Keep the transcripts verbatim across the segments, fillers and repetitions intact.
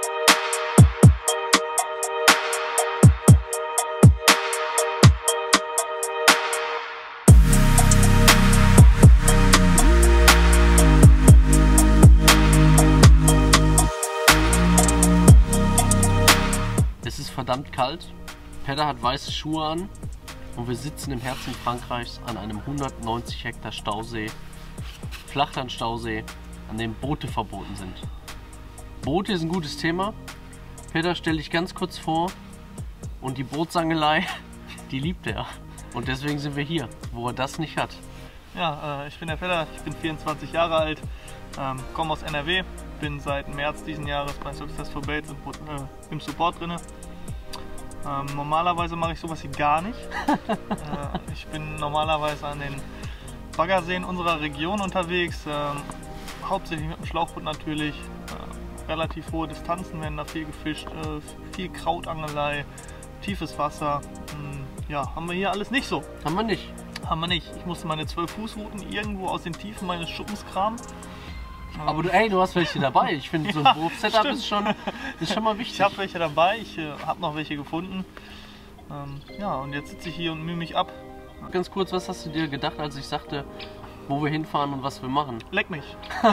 Es ist verdammt kalt. Pedder hat weiße Schuhe an und wir sitzen im Herzen Frankreichs an einem hundertneunzig Hektar Stausee, Flachlandstausee, an dem Boote verboten sind. Boote ist ein gutes Thema. Pedder, stell dich ganz kurz vor, und die Bootsangelei, die liebt er. Und deswegen sind wir hier, wo er das nicht hat. Ja, äh, ich bin der Pedder, ich bin vierundzwanzig Jahre alt, ähm, komme aus N R W, bin seit März diesen Jahres bei Successful Baits im, äh, im Support drin. Ähm, normalerweise mache ich sowas hier gar nicht. äh, ich bin normalerweise an den Baggerseen unserer Region unterwegs, ähm, hauptsächlich mit dem Schlauchboot natürlich. Äh, relativ hohe Distanzen werden da viel gefischt, äh, viel Krautangelei, tiefes Wasser. Ähm, ja, haben wir hier alles nicht so. Haben wir nicht. Haben wir nicht. Ich musste meine zwölf Fußrouten irgendwo aus den Tiefen meines Schuppens kramen. Aber du, ey, du hast welche dabei. Ich finde, so ein Ja, Wurf-Setup ist schon, ist schon mal wichtig. Ich habe welche dabei, ich äh, habe noch welche gefunden. Ähm, ja, und jetzt sitze ich hier und mühe mich ab. Ganz kurz, was hast du dir gedacht, als ich sagte, wo wir hinfahren und was wir machen? Leck mich.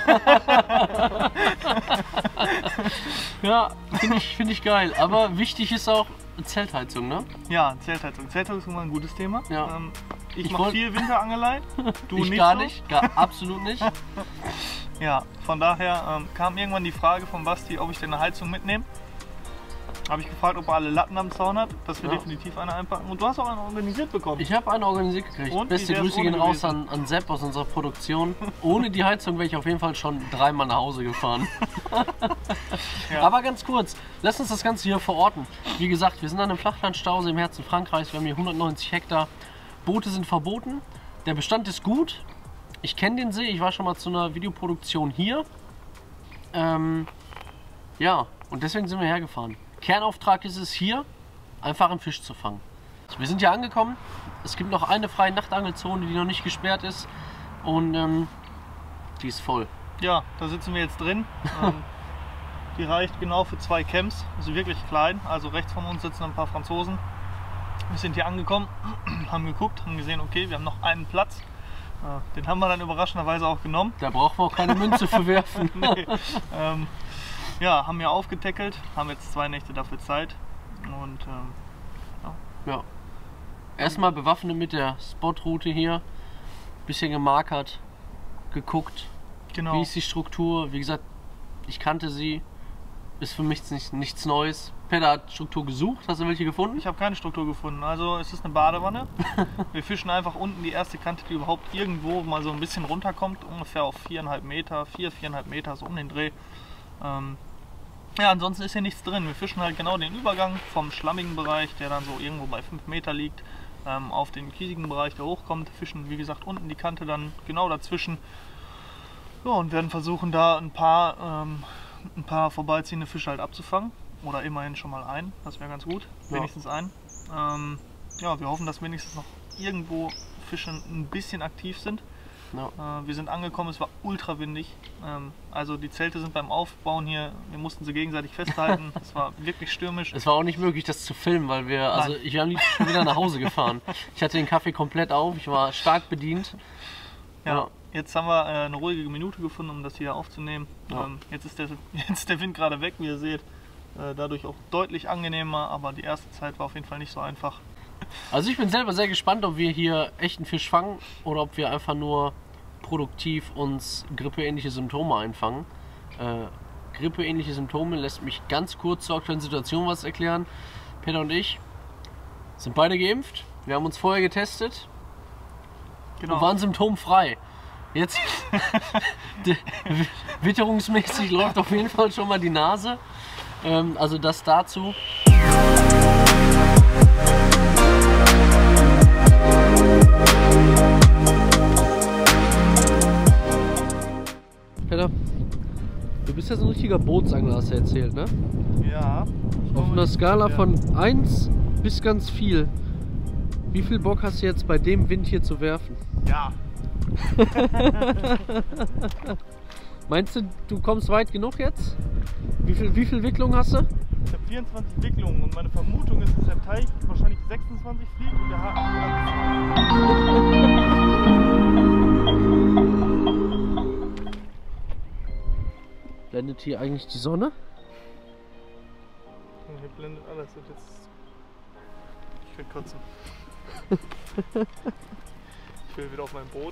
Ja, finde ich, find ich geil. Aber wichtig ist auch Zeltheizung, ne? Ja, Zeltheizung. Zeltheizung ist immer ein gutes Thema. Ja. Ähm, ich Ich mache wollt- viel Winterangelei. Du ich nicht gar so. nicht, gar, absolut nicht. Ja, von daher ähm, kam irgendwann die Frage von Basti, ob ich denn eine Heizung mitnehme. Habe ich gefragt, ob er alle Latten am Zaun hat, dass wir Ja. definitiv eine einpacken. Und du hast auch eine organisiert bekommen. Ich habe eine organisiert gekriegt. Und? Beste Wie wär's Grüße gehen ohne raus gewesen? an, an Sepp aus unserer Produktion. Ohne die Heizung wäre ich auf jeden Fall schon dreimal nach Hause gefahren. Ja. Aber ganz kurz, lass uns das Ganze hier verorten. Wie gesagt, wir sind an einem Flachlandstausee im Herzen Frankreichs. Wir haben hier hundertneunzig Hektar. Boote sind verboten. Der Bestand ist gut. Ich kenne den See. Ich war schon mal zu einer Videoproduktion hier. Ähm, ja, und deswegen sind wir hergefahren. Kernauftrag ist es hier, einfach einen Fisch zu fangen. Wir sind hier angekommen. Es gibt noch eine freie Nachtangelzone, die noch nicht gesperrt ist. Und ähm, die ist voll. Ja, da sitzen wir jetzt drin. ähm, die reicht genau für zwei Camps. Ist wirklich klein. Also rechts von uns sitzen ein paar Franzosen. Wir sind hier angekommen, haben geguckt, haben gesehen, okay, wir haben noch einen Platz. Äh, den haben wir dann überraschenderweise auch genommen. Da brauchen wir auch keine Münze für werfen. Nee. ähm, ja, haben wir aufgetackelt, haben jetzt zwei Nächte dafür Zeit. Und ähm, Ja. Erstmal bewaffnet mit der Spotroute hier. Bisschen gemarkert, geguckt. genau. Wie ist die Struktur? Wie gesagt, ich kannte sie. Ist für mich nicht, nichts Neues. Pedder hat Struktur gesucht. Hast du welche gefunden? Ich habe keine Struktur gefunden. Also es ist eine Badewanne. Wir fischen einfach unten die erste Kante, die überhaupt irgendwo mal so ein bisschen runterkommt. Ungefähr auf viereinhalb Meter, vier, viereinhalb Meter, so um den Dreh. Ähm, ja, ansonsten ist hier nichts drin. Wir fischen halt genau den Übergang vom schlammigen Bereich, der dann so irgendwo bei fünf Meter liegt, ähm, auf den kiesigen Bereich, der hochkommt. Fischen, wie gesagt, unten die Kante dann genau dazwischen. Ja, und werden versuchen, da ein paar, ähm, ein paar vorbeiziehende Fische halt abzufangen. Oder immerhin schon mal einen, das wäre ganz gut. Ja. Wenigstens einen. Ähm, ja, wir hoffen, dass wenigstens noch irgendwo Fische ein bisschen aktiv sind. Ja. Äh, wir sind angekommen, es war ultra windig. Ähm, also die Zelte sind beim Aufbauen hier, wir mussten sie gegenseitig festhalten. Es war wirklich stürmisch. Es war auch nicht möglich, das zu filmen, weil wir, also Nein. ich war am liebsten schon wieder nach Hause gefahren. Ich hatte den Kaffee komplett auf, ich war stark bedient. Ja, Ja. jetzt haben wir äh, eine ruhige Minute gefunden, um das hier aufzunehmen. Ja. Ähm, jetzt, ist der, jetzt ist der Wind gerade weg, wie ihr seht. Äh, dadurch auch deutlich angenehmer, aber die erste Zeit war auf jeden Fall nicht so einfach. Also ich bin selber sehr gespannt, ob wir hier echten Fisch fangen oder ob wir einfach nur produktiv uns grippeähnliche Symptome einfangen. Äh, grippeähnliche Symptome lässt mich ganz kurz zur aktuellen Situation was erklären. Peter und ich sind beide geimpft. Wir haben uns vorher getestet Genau. und waren symptomfrei. Jetzt witterungsmäßig läuft auf jeden Fall schon mal die Nase. Ähm, also das dazu. Peter, du bist ja so ein richtiger Bootsangler, hast du erzählt, ne? Ja. Auf einer Skala Ja. von eins bis ganz viel. Wie viel Bock hast du jetzt bei dem Wind hier zu werfen? Ja. Meinst du, du kommst weit genug jetzt? Wie viel, wie viel Wicklung hast du? Ich habe vierundzwanzig Wicklungen und meine Vermutung ist, dass der Teich wahrscheinlich sechsundzwanzig fliegt und der Haken. Blendet hier eigentlich die Sonne? Hier blendet alles. Jetzt ich will kotzen. Ich will wieder auf mein Boot.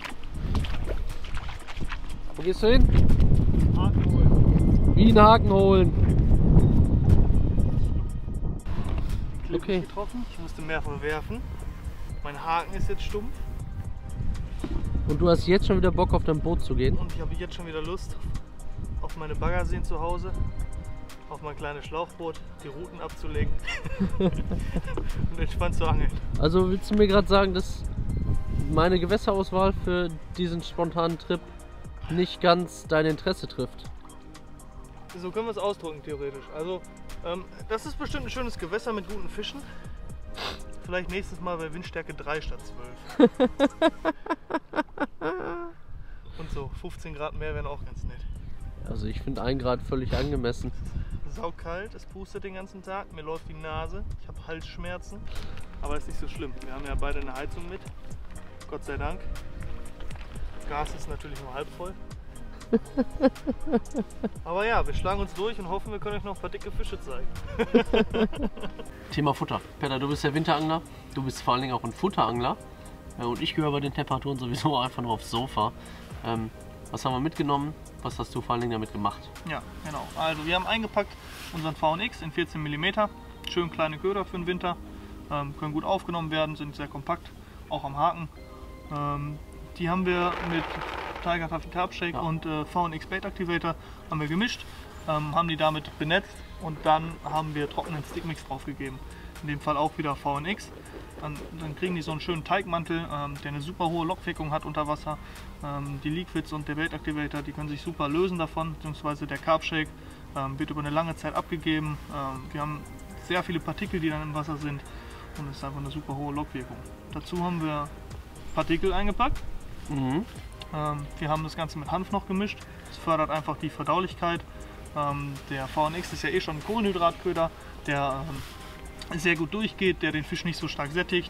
Wo gehst du hin? Haken holen. Wie einen Haken holen. Klipp Okay. getroffen. Ich musste mehrfach werfen. Mein Haken ist jetzt stumpf. Und du hast jetzt schon wieder Bock auf dein Boot zu gehen? Und ich habe jetzt schon wieder Lust auf meine Baggerseen zu Hause, auf mein kleines Schlauchboot, die Routen abzulegen und entspannt zu angeln. Also willst du mir gerade sagen, dass meine Gewässerauswahl für diesen spontanen Trip nicht ganz dein Interesse trifft? So können wir es ausdrücken, theoretisch. Also, ähm, das ist bestimmt ein schönes Gewässer mit guten Fischen. Vielleicht nächstes Mal bei Windstärke drei statt zwölf. Und so fünfzehn Grad mehr wären auch ganz nett. Also ich finde ein Grad völlig angemessen. Saukalt, es pustet den ganzen Tag, mir läuft die Nase, ich habe Halsschmerzen, aber ist nicht so schlimm. Wir haben ja beide eine Heizung mit, Gott sei Dank. Gas ist natürlich nur halb voll. Aber ja, wir schlagen uns durch und hoffen, wir können euch noch ein paar dicke Fische zeigen. Thema Futter. Peter, du bist der Winterangler, du bist vor allen Dingen auch ein Futterangler. Und ich gehöre bei den Temperaturen sowieso einfach nur aufs Sofa. Ähm, was haben wir mitgenommen? Was hast du vor allen Dingen damit gemacht? Ja, genau. Also wir haben eingepackt unseren V N X in vierzehn Millimeter. Schön kleine Köder für den Winter. Ähm, können gut aufgenommen werden, sind sehr kompakt, auch am Haken. Ähm, die haben wir mit Tiger Taffy Carp Shake ja. und äh, V N X Bait Activator haben wir gemischt, ähm, haben die damit benetzt und dann haben wir trockenen Stickmix draufgegeben. In dem Fall auch wieder V N X. Dann, dann kriegen die so einen schönen Teigmantel, ähm, der eine super hohe Lockwirkung hat unter Wasser. Ähm, die Liquids und der Bait Activator, die können sich super lösen davon, beziehungsweise der Carp Shake ähm, wird über eine lange Zeit abgegeben. Ähm, wir haben sehr viele Partikel, die dann im Wasser sind und es ist einfach eine super hohe Lockwirkung. Dazu haben wir Partikel eingepackt. Mhm. Ähm, wir haben das Ganze mit Hanf noch gemischt. Das fördert einfach die Verdaulichkeit. Ähm, der V N X ist ja eh schon ein Kohlenhydratköder, der ähm, sehr gut durchgeht, der den Fisch nicht so stark sättigt.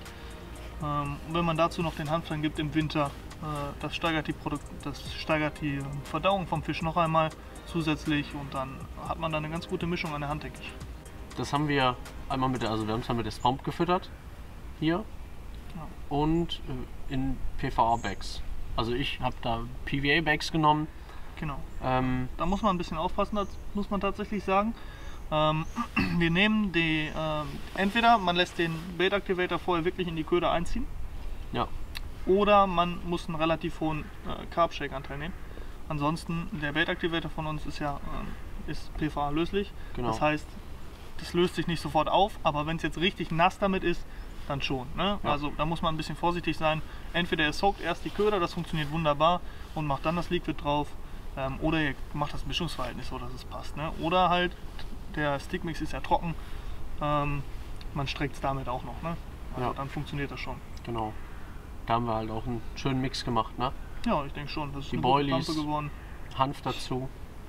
Ähm, und wenn man dazu noch den Hanf dann gibt im Winter, äh, das, steigert die Produkt das steigert die Verdauung vom Fisch noch einmal zusätzlich und dann hat man dann eine ganz gute Mischung an der Hand, denke ich. Das haben wir einmal mit der, also wir haben es ja mit der Swamp gefüttert, hier, ja. Und äh, in P V A-Bags. Also ich habe da P V A-Bags genommen. Genau. Ähm, da muss man ein bisschen aufpassen, das muss man tatsächlich sagen. Ähm, wir nehmen die, ähm, entweder man lässt den Bait Activator vorher wirklich in die Köder einziehen, ja. Oder man muss einen relativ hohen äh, Carb Shake Anteil nehmen. Ansonsten, der Bait Activator von uns ist ja ähm, ist P V A löslich, genau. Das heißt, das löst sich nicht sofort auf, aber wenn es jetzt richtig nass damit ist, dann schon. Ne? Ja. Also da muss man ein bisschen vorsichtig sein. Entweder ihr soakt erst die Köder, das funktioniert wunderbar und macht dann das Liquid drauf, ähm, oder ihr macht das Mischungsverhältnis so, dass es passt. Ne? Oder halt, der Stickmix ist ja trocken, ähm, man streckt es damit auch noch. Ne? Also ja. Dann funktioniert das schon. Genau. Da haben wir halt auch einen schönen Mix gemacht. Ne? Ja, ich denke schon. Das ist die eine Boilies, gute Lampe geworden. Hanf dazu.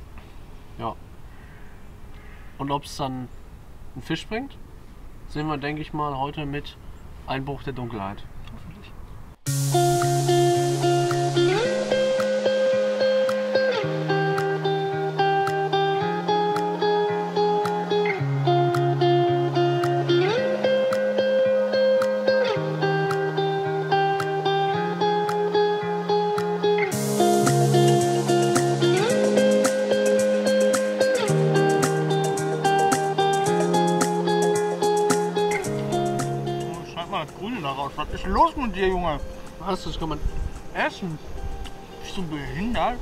Ja. Und ob es dann einen Fisch bringt, sehen wir, denke ich mal, heute mit Einbruch der Dunkelheit. Hoffentlich. Was ist los mit dir, Junge? Was? Das kann man essen. Bist du behindert?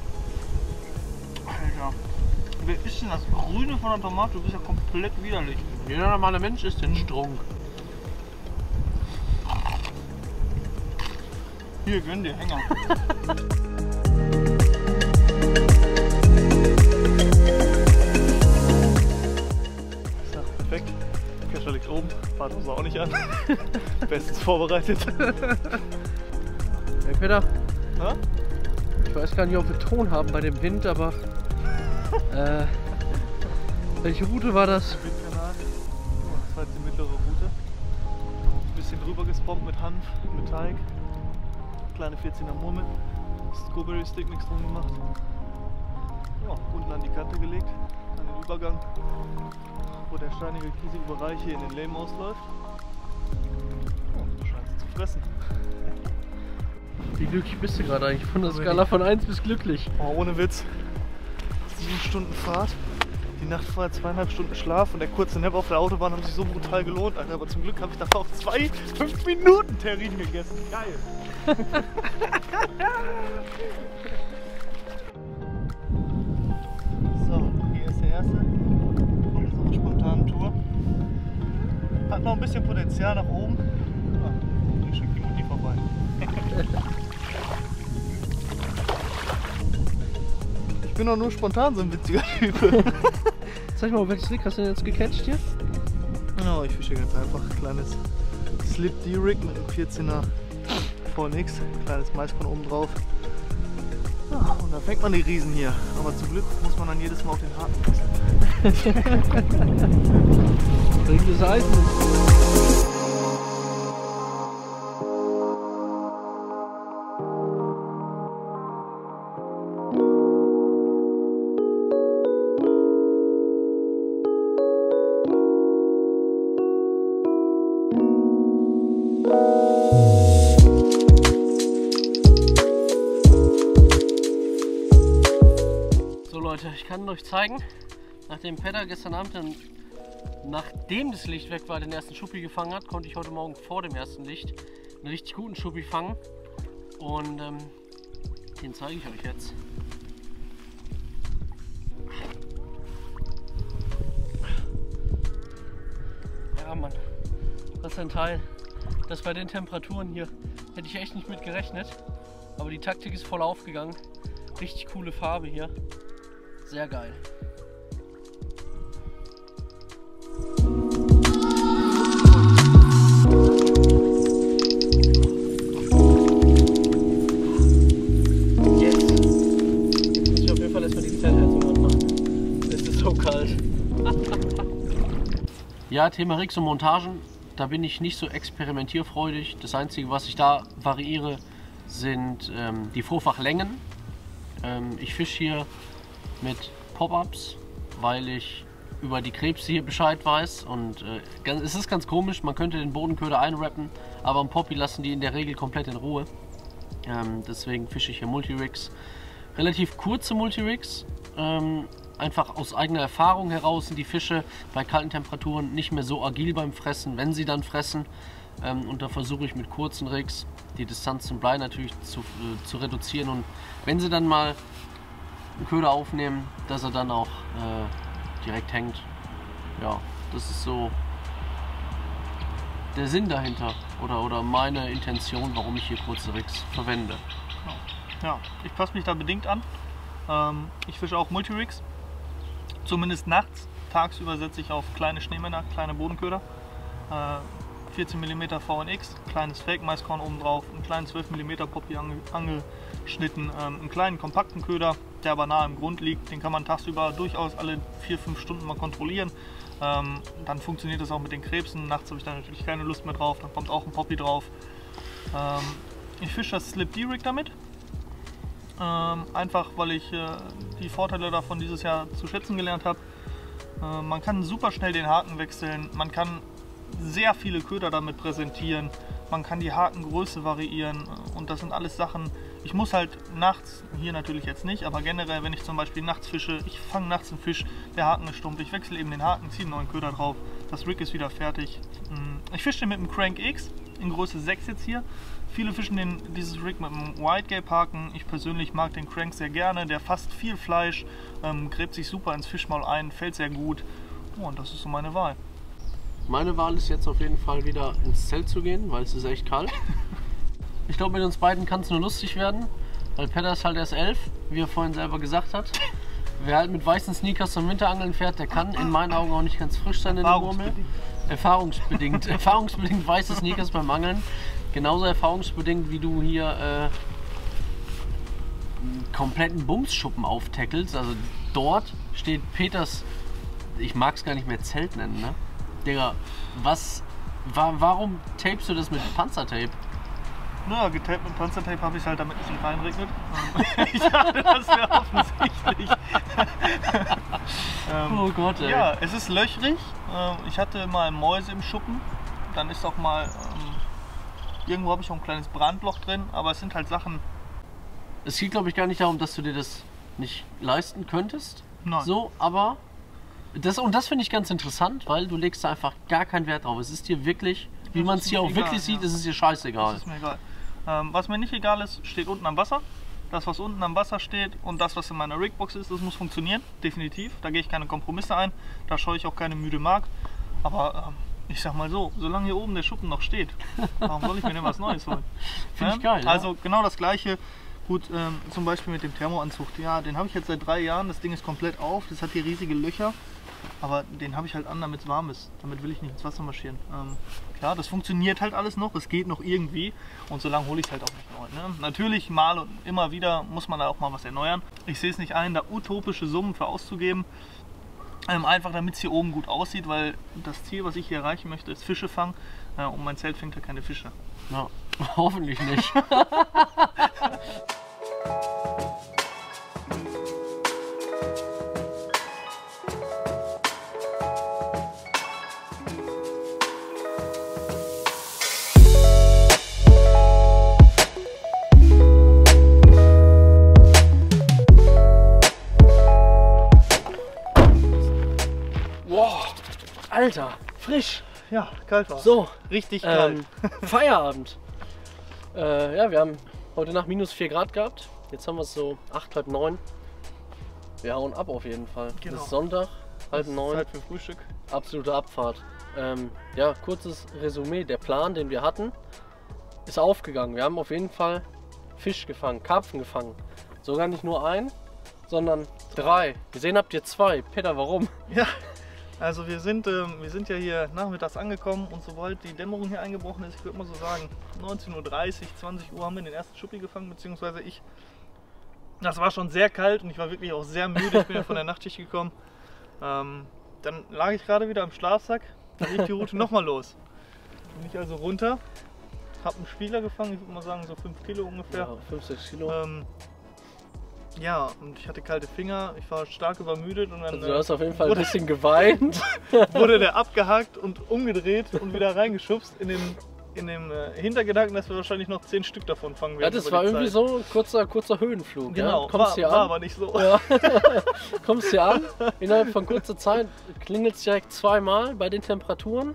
Alter. Wer isst denn das Grüne von der Tomate? Du bist ja komplett widerlich. Jeder normale Mensch isst den Strunk. Hier, gönn dir, Hänger. So, perfekt. Kescher liegt oben, fahrt uns auch nicht an. Bestens vorbereitet. Hey Peter, ja? Ich weiß gar nicht, ob wir Ton haben bei dem Wind, aber äh, welche Route war das? Windkanal. Das war jetzt die mittlere Route. Ein bisschen drüber gespompt mit Hanf, mit Teig. Kleine vierzehner Murmel. Scoberry Stick nichts drum gemacht. Ja, unten an die Kante gelegt, an den Übergang, wo der steinige, kiesige Bereich hier in den Lehm ausläuft. Oh, du scheinst zu fressen. Wie glücklich bist du gerade eigentlich? Von der Skala von eins bis glücklich. Oh, ohne Witz. sieben Stunden Fahrt, die Nacht vorher zweieinhalb Stunden Schlaf und der kurze Nap auf der Autobahn haben sich so brutal gelohnt, Alter. Aber zum Glück habe ich davor auch zwei fünf Minuten Terrinen gegessen. Geil! So, hier ist der erste von unserer spontanen Tour. Hat noch ein bisschen Potenzial nach oben. Ah, hier schickt die Mutti vorbei. Ich bin doch nur spontan so ein witziger Typ. Zeig mal, welches Rig hast du denn jetzt gecatcht hier? Oh, ich fische ganz einfach ein kleines Slip D-Rig mit einem vierzehner V N X, kleines Maiskorn oben drauf. Ja, und dann fängt man die Riesen hier. Aber zum Glück muss man dann jedes Mal auf den Haken wechseln. Dringendes Eisen. Leute, ich kann euch zeigen, nachdem Petter gestern Abend, dann, nachdem das Licht weg war, den ersten Schuppi gefangen hat, konnte ich heute Morgen vor dem ersten Licht einen richtig guten Schuppi fangen. Und ähm, den zeige ich euch jetzt. Ja Mann, was ein Teil. Das bei den Temperaturen hier hätte ich echt nicht mit gerechnet. Aber die Taktik ist voll aufgegangen. Richtig coole Farbe hier. Sehr geil. Yes. Jetzt muss ich auf jeden Fall erstmal die Zeltheizung anmachen. Es ist so kalt. Ja, Thema Rigs und Montagen, da bin ich nicht so experimentierfreudig. Das Einzige, was ich da variiere, sind ähm, die Vorfachlängen. Ähm, ich fische hier mit Pop-Ups, weil ich über die Krebse hier Bescheid weiß und äh, ganz, es ist ganz komisch, man könnte den Bodenköder einrappen, aber am Poppy lassen die in der Regel komplett in Ruhe. Ähm, deswegen fische ich hier Multirigs. Relativ kurze Multirigs, ähm, einfach aus eigener Erfahrung heraus sind die Fische bei kalten Temperaturen nicht mehr so agil beim Fressen, wenn sie dann fressen. Ähm, und da versuche ich mit kurzen Rigs die Distanz zum Blei natürlich zu, äh, zu reduzieren und wenn sie dann mal einen Köder aufnehmen, dass er dann auch äh, direkt hängt. Ja, das ist so der Sinn dahinter oder, oder meine Intention, warum ich hier kurze Rigs verwende. Ja, ich passe mich da bedingt an. Ähm, ich fische auch Multirigs, zumindest nachts. Tagsüber setze ich auf kleine Schneemänner, kleine Bodenköder. Äh, vierzehn Millimeter V N X, kleines Fake-Maiskorn oben drauf, einen kleinen zwölf Millimeter Poppy ange angeschnitten, ähm, einen kleinen kompakten Köder, der aber nah im Grund liegt. Den kann man tagsüber durchaus alle vier fünf Stunden mal kontrollieren. Ähm, dann funktioniert das auch mit den Krebsen. Nachts habe ich da natürlich keine Lust mehr drauf, dann kommt auch ein Poppy drauf. Ähm, ich fische das Slip D-Rig damit. Ähm, einfach weil ich äh, die Vorteile davon dieses Jahr zu schätzen gelernt habe. Äh, man kann super schnell den Haken wechseln, man kann sehr viele Köder damit präsentieren, man kann die Hakengröße variieren und das sind alles Sachen, ich muss halt nachts, hier natürlich jetzt nicht, aber generell, wenn ich zum Beispiel nachts fische, ich fange nachts einen Fisch, der Haken ist stumpf, ich wechsle eben den Haken, ziehe einen neuen Köder drauf, das Rig ist wieder fertig. Ich fische den mit dem Crank X in Größe sechs jetzt hier. Viele fischen den, dieses Rig mit einem Wide Gape Haken. Ich persönlich mag den Crank sehr gerne, der fasst viel Fleisch, ähm, gräbt sich super ins Fischmaul ein, fällt sehr gut. Oh, und das ist so meine Wahl. Meine Wahl ist jetzt auf jeden Fall wieder ins Zelt zu gehen, weil es ist echt kalt. Ich glaube, mit uns beiden kann es nur lustig werden, weil Petter ist halt erst elf, wie er vorhin selber gesagt hat. Wer halt mit weißen Sneakers zum Winterangeln fährt, der kann in meinen Augen auch nicht ganz frisch sein in der Murmel. Erfahrungsbedingt. Erfahrungsbedingt weiße Sneakers beim Angeln. Genauso erfahrungsbedingt wie du hier einen kompletten Bumsschuppen auftackelt. Also dort steht Peters, ich mag es gar nicht mehr Zelt nennen, ne? Digga, was, wa warum tapest du das mit Panzertape? Naja, getaped mit Panzertape habe ich halt, damit es nicht reinregnet. Ich dachte, das wäre offensichtlich. ähm, Oh Gott, ey. Ja, es ist löchrig. Ähm, ich hatte mal Mäuse im Schuppen. Dann ist auch mal, ähm, irgendwo habe ich auch ein kleines Brandloch drin. Aber es sind halt Sachen. Es geht, glaube ich, gar nicht darum, dass du dir das nicht leisten könntest. Nein. So, aber das, und das finde ich ganz interessant, weil du legst da einfach gar keinen Wert drauf. Es ist dir wirklich, wie Das man ist es hier mir auch egal, wirklich sieht, ja. ist es dir scheißegal. Das ist mir egal. Ähm, was mir nicht egal ist, steht unten am Wasser. Das, was unten am Wasser steht und das, was in meiner Rigbox ist, das muss funktionieren. Definitiv. Da gehe ich keine Kompromisse ein. Da scheue ich auch keine müde Magd. Aber ähm, ich sag mal so, solange hier oben der Schuppen noch steht, warum soll ich mir denn was Neues holen? Finde Ja? ich geil. Ja? Also genau das Gleiche. Gut, ähm, zum Beispiel mit dem Thermoanzug. Ja, den habe ich jetzt seit drei Jahren. Das Ding ist komplett auf. Das hat hier riesige Löcher. Aber den habe ich halt an, damit es warm ist. Damit will ich nicht ins Wasser marschieren. Ähm, klar, das funktioniert halt alles noch. Es geht noch irgendwie. Und so lange hole ich es halt auch nicht neu. Ne? Natürlich, mal und immer wieder muss man da auch mal was erneuern. Ich sehe es nicht ein, da utopische Summen für auszugeben. Ähm, einfach damit es hier oben gut aussieht, weil das Ziel, was ich hier erreichen möchte, ist Fische fangen. Äh, und mein Zelt fängt ja keine Fische. Ja, hoffentlich nicht. Wow, Alter, frisch. Ja, kalt war. So, Richtig kalt. ähm, Feierabend. Äh, ja, wir haben heute Nacht minus vier Grad gehabt. Jetzt haben wir es so acht, halb neun. Wir hauen ab auf jeden Fall. Genau. Es ist Sonntag, halb neun. Zeit für Frühstück. Absolute Abfahrt. Ähm, ja, kurzes Resümee. Der Plan, den wir hatten, ist aufgegangen. Wir haben auf jeden Fall Fisch gefangen, Karpfen gefangen. Sogar nicht nur ein, sondern drei. Gesehen habt ihr zwei. Peter, warum? Ja, also wir sind, ähm, wir sind ja hier nachmittags angekommen und sobald die Dämmerung hier eingebrochen ist, ich würde mal so sagen, neunzehn Uhr dreißig, zwanzig Uhr haben wir den ersten Schuppi gefangen, beziehungsweise ich. Das war schon sehr kalt und ich war wirklich auch sehr müde. Ich bin ja von der Nachtschicht gekommen. Ähm, dann lag ich gerade wieder am Schlafsack, dann lief die Route nochmal los. Bin ich also runter, habe einen Spieler gefangen, ich würde mal sagen so fünf Kilo ungefähr. Ja, fünf, sechs Kilo. Ähm, ja, und ich hatte kalte Finger, ich war stark übermüdet und dann Also du hast auf jeden Fall ein wurde, bisschen geweint. wurde der abgehakt und umgedreht und wieder reingeschubst in den, in dem äh, Hintergedanken, dass wir wahrscheinlich noch zehn Stück davon fangen werden. Ja, das über war die irgendwie Zeit. so ein kurzer, kurzer Höhenflug. Genau, Ja? Kommst war, hier war an. aber nicht so. Ja. Kommst hier an, innerhalb von kurzer Zeit klingelt es direkt zweimal bei den Temperaturen.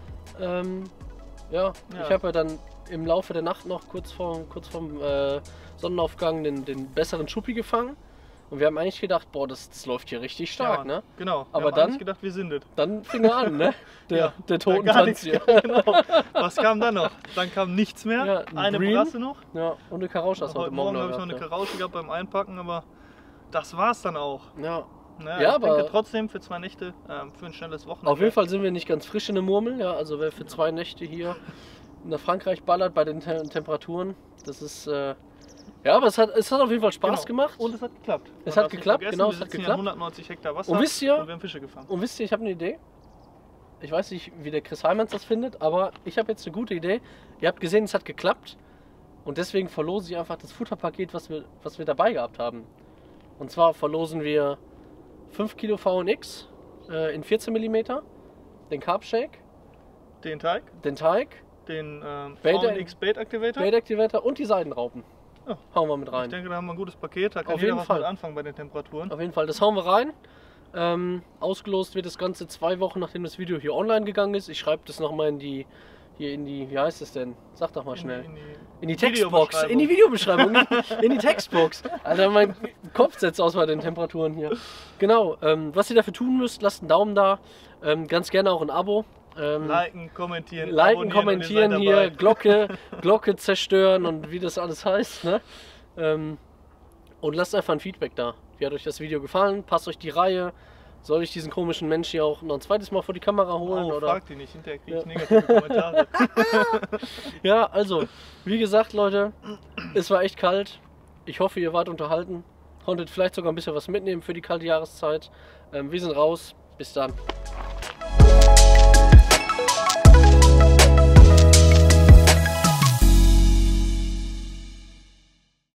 Ähm, ja, Ja. ich habe ja dann im Laufe der Nacht noch kurz vorm, kurz vorm äh, Sonnenaufgang den, den besseren Schuppi gefangen. Und wir haben eigentlich gedacht, boah, das, das läuft hier richtig stark, Ja, ne? Genau. Wir Aber haben dann- eigentlich gedacht, wir sind es. Dann fing er an, ne? Der, Ja, der da gar Totentanz nichts hier. Genau. Was kam dann noch? Dann kam nichts mehr. Ja, ein eine Green. Brasse noch. Ja, und eine Karausche hast du Heute heute Morgen Morgen habe ich noch eine gehabt, Karausche gehabt beim Einpacken, aber das war's dann auch. ja. Naja, Ja, ich aber- denke trotzdem für zwei Nächte, ähm, für ein schnelles Wochenende. Auf jeden Fall sind wir nicht ganz frisch in der Murmel, ja, also wer für zwei Nächte hier nach Frankreich ballert bei den Te Temperaturen, das ist, äh, ja, aber es hat, es hat auf jeden Fall Spaß Genau. gemacht. Und es hat geklappt. Es Man hat darf's nicht geklappt, vergessen, genau, wir es hat sitzen hier geklappt. an hundertneunzig Hektar Wasser Und wisst ihr- und wir haben Fische gefangen. Und wisst ihr, ich habe eine Idee. Ich weiß nicht, wie der Chris Heimanns das findet, aber ich habe jetzt eine gute Idee. Ihr habt gesehen, es hat geklappt und deswegen verlose ich einfach das Futterpaket, was wir, was wir dabei gehabt haben. Und zwar verlosen wir fünf Kilo V N X äh, in vierzehn Millimeter, den Carb Shake, Den Teig, den Teig, den ähm, Bait- V N X Bait Activator. Bait Activator und die Seidenraupen. Ja. Hauen wir mit Ich rein. denke, da haben wir ein gutes Paket. Da kann Auf jeder jeden was Fall. mit anfangen bei den Temperaturen. Auf jeden Fall, das hauen wir rein. Ähm, ausgelost wird das Ganze zwei Wochen, nachdem das Video hier online gegangen ist. Ich schreibe das nochmal in die, hier in die, wie heißt es denn? Sag doch mal schnell. In die, In die Textbox, Videobeschreibung. in die Videobeschreibung, in, in die Textbox. Alter, mein Kopf setzt aus bei den Temperaturen hier. Genau, ähm, was ihr dafür tun müsst, lasst einen Daumen da. Ähm, ganz gerne auch ein Abo. Ähm, Liken, kommentieren, liken, abonnieren kommentieren und ihr seid hier, dabei. Glocke, Glocke zerstören und wie das alles heißt. Ne? Ähm, und lasst einfach ein Feedback da. Wie hat euch das Video gefallen? Passt euch die Reihe? Soll ich diesen komischen Menschen hier auch noch ein zweites Mal vor die Kamera holen? Oh, oder? frag die nicht, hinterher krieg ich Ja. negative Kommentare. Ja, also, wie gesagt, Leute, es war echt kalt. Ich hoffe, ihr wart unterhalten. Konntet vielleicht sogar ein bisschen was mitnehmen für die kalte Jahreszeit. Ähm, wir sind raus. Bis dann.